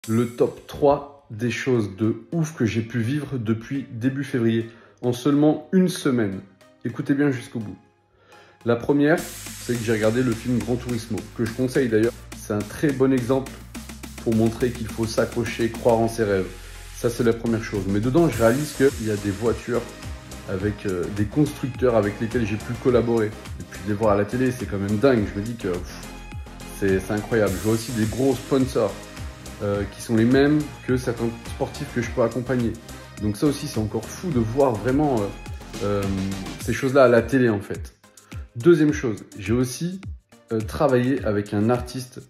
Le top 3 des choses de ouf que j'ai pu vivre depuis début février, en seulement une semaine. Écoutez bien jusqu'au bout. La première, c'est que j'ai regardé le film Gran Turismo, que je conseille d'ailleurs. C'est un très bon exemple pour montrer qu'il faut s'accrocher, croire en ses rêves. Ça, c'est la première chose. Mais dedans, je réalise qu'il y a des voitures avec des constructeurs avec lesquels j'ai pu collaborer. Et puis de les voir à la télé, c'est quand même dingue. Je me dis que c'est incroyable. Je vois aussi des gros sponsors qui sont les mêmes que certains sportifs que je peux accompagner. Donc ça aussi, c'est encore fou de voir vraiment ces choses-là à la télé en fait. Deuxième chose, j'ai aussi travaillé avec un artiste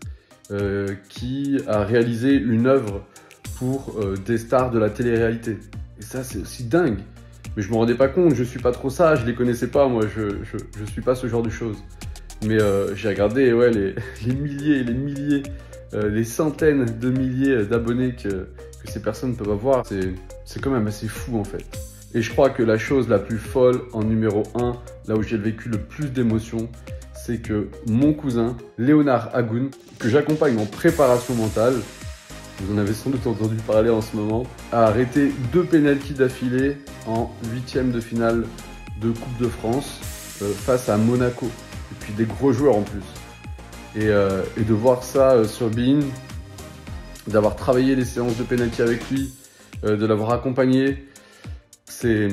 qui a réalisé une œuvre pour des stars de la télé-réalité. Et ça, c'est aussi dingue. Mais je me rendais pas compte, je suis pas trop ça, je les connaissais pas, moi, je suis pas ce genre de choses. Mais j'ai regardé ouais, les milliers et les milliers, les centaines de milliers d'abonnés que ces personnes peuvent avoir. C'est quand même assez fou en fait. Et je crois que la chose la plus folle en numéro 1, là où j'ai vécu le plus d'émotions, c'est que mon cousin, Léonard Agoun, que j'accompagne en préparation mentale, vous en avez sans doute entendu parler en ce moment, a arrêté 2 pénaltys d'affilée en 8e de finale de Coupe de France face à Monaco. Et puis des gros joueurs en plus. Et de voir ça sur beIN, d'avoir travaillé les séances de pénalty avec lui, de l'avoir accompagné, c'est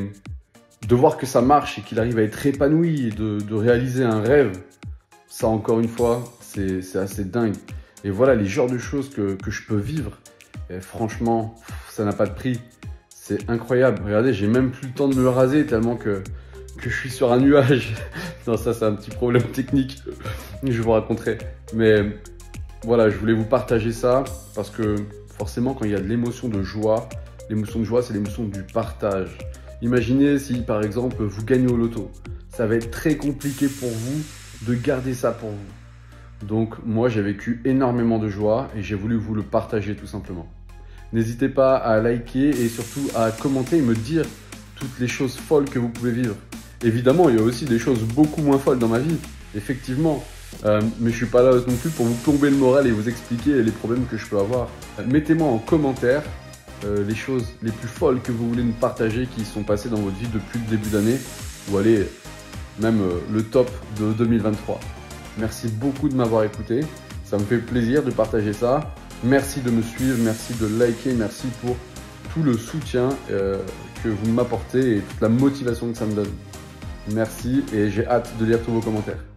de voir que ça marche et qu'il arrive à être épanoui et de réaliser un rêve. Ça, encore une fois, c'est assez dingue. Et voilà les genres de choses que je peux vivre. Et franchement, ça n'a pas de prix. C'est incroyable. Regardez, j'ai même plus le temps de me raser tellement que je suis sur un nuage. Non, ça, c'est un petit problème technique. Je vous raconterai. Mais voilà, je voulais vous partager ça parce que forcément, quand il y a de l'émotion de joie, c'est l'émotion du partage. Imaginez si, par exemple, vous gagnez au loto. Ça va être très compliqué pour vous de garder ça pour vous. Donc, moi, j'ai vécu énormément de joie et j'ai voulu vous le partager tout simplement. N'hésitez pas à liker et surtout à commenter et me dire toutes les choses folles que vous pouvez vivre. Évidemment, il y a aussi des choses beaucoup moins folles dans ma vie, effectivement. Mais je suis pas là non plus pour vous plomber le moral et vous expliquer les problèmes que je peux avoir. Mettez-moi en commentaire les choses les plus folles que vous voulez nous partager qui sont passées dans votre vie depuis le début d'année, ou allez, même le top de 2023. Merci beaucoup de m'avoir écouté, ça me fait plaisir de partager ça. Merci de me suivre, merci de liker, merci pour tout le soutien que vous m'apportez et toute la motivation que ça me donne. Merci et j'ai hâte de lire tous vos commentaires.